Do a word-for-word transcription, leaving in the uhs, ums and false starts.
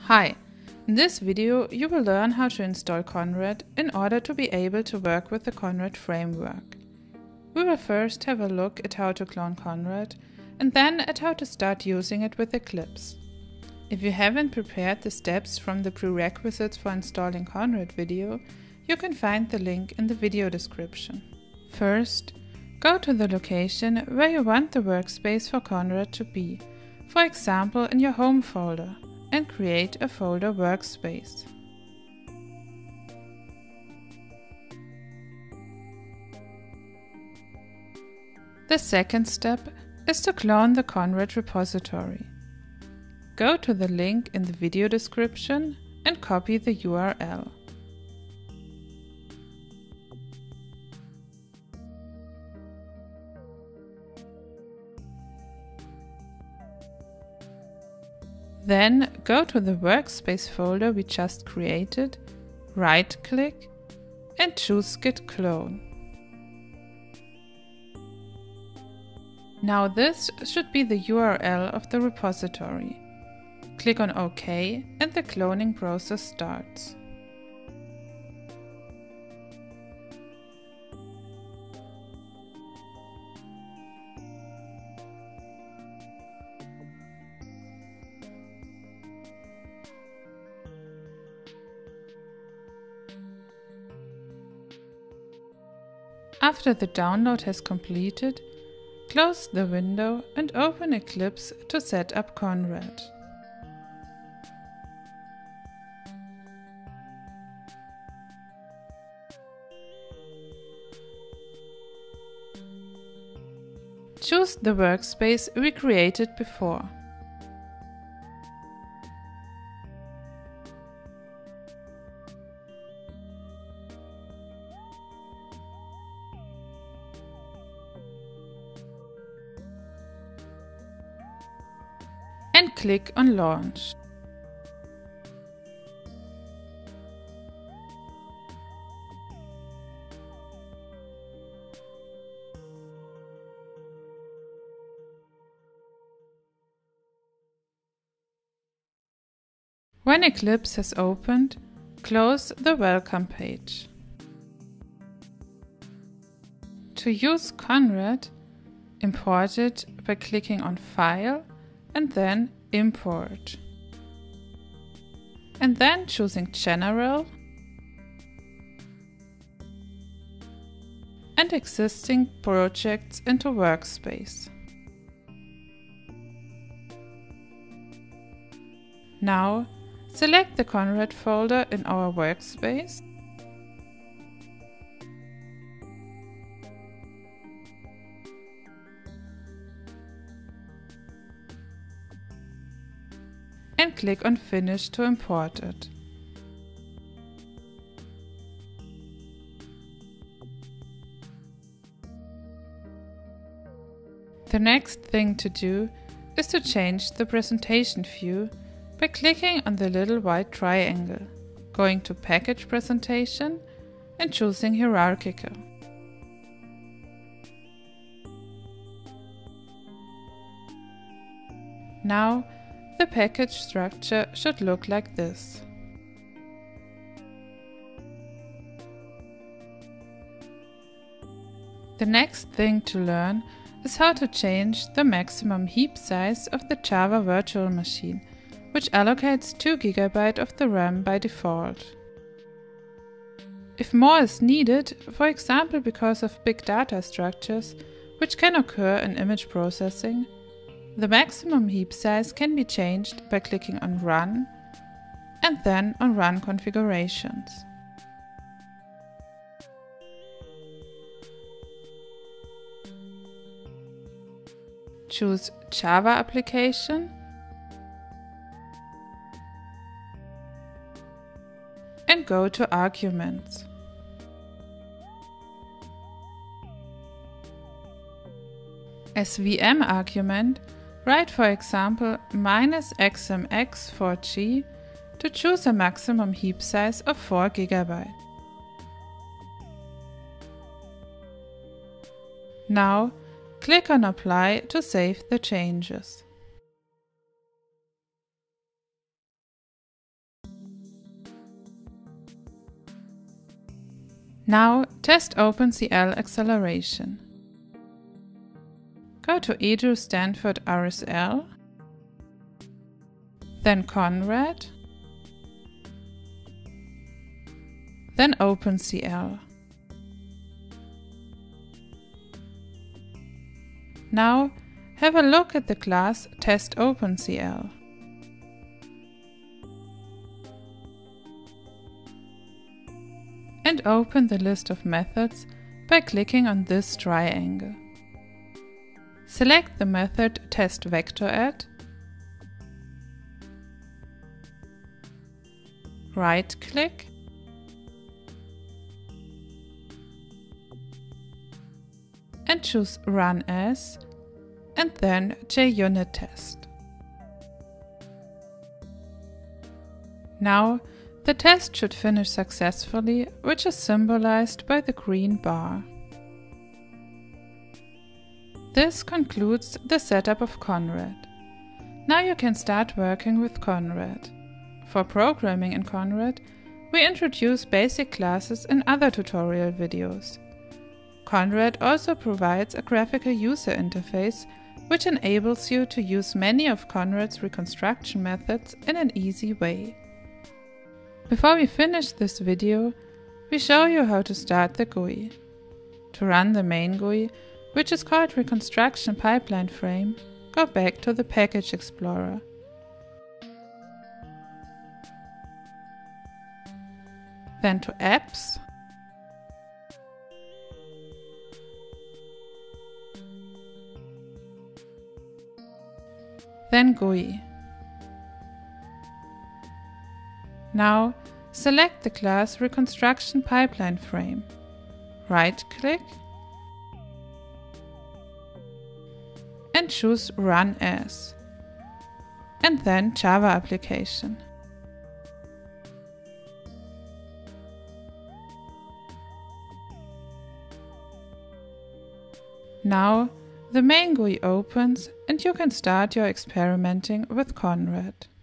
Hi! In this video you will learn how to install Conrad in order to be able to work with the Conrad framework. We will first have a look at how to clone Conrad and then at how to start using it with Eclipse. If you haven't prepared the steps from the prerequisites for installing Conrad video, you can find the link in the video description. First, go to the location where you want the workspace for Conrad to be, for example in your home folder, and create a folder workspace. The second step is to clone the Conrad repository. Go to the link in the video description and copy the U R L. Then go to the workspace folder we just created, right-click and choose Git clone. Now this should be the U R L of the repository. Click on OK and the cloning process starts. After the download has completed, close the window and open Eclipse to set up Conrad. Choose the workspace we created before. And click on Launch. When Eclipse has opened, close the Welcome page. To use Conrad, import it by clicking on File and then Import. And then choosing General and Existing Projects into Workspace. Now, select the Conrad folder in our workspace and click on Finish to import it. The next thing to do is to change the presentation view by clicking on the little white triangle, going to Package Presentation and choosing Hierarchical. Now, the package structure should look like this. The next thing to learn is how to change the maximum heap size of the Java virtual machine, which allocates two gigabytes of the RAM by default. If more is needed, for example because of big data structures, which can occur in image processing, the maximum heap size can be changed by clicking on Run and then on Run Configurations. Choose Java Application and go to Arguments. As V M argument, write for example minus X M X four G to choose a maximum heap size of four gigabytes. Now, click on Apply to save the changes. Now test OpenCL acceleration. Go to Edu Stanford R S L, then Conrad, then OpenCL. Now have a look at the class Test OpenCL. And open the list of methods by clicking on this triangle. Select the method TestVectorAdd, right-click, and choose Run As, and then JUnit-Test. Now the test should finish successfully, which is symbolized by the green bar. This concludes the setup of Conrad. Now you can start working with Conrad. For programming in Conrad, we introduce basic classes in other tutorial videos. Conrad also provides a graphical user interface which enables you to use many of Conrad's reconstruction methods in an easy way. Before we finish this video, we show you how to start the G U I. To run the main G U I, which is called Reconstruction Pipeline Frame, go back to the Package Explorer. Then to Apps, then G U I. Now select the class Reconstruction Pipeline Frame, right-click and choose Run As, and then Java Application. Now the main G U I opens and you can start your experimenting with Conrad.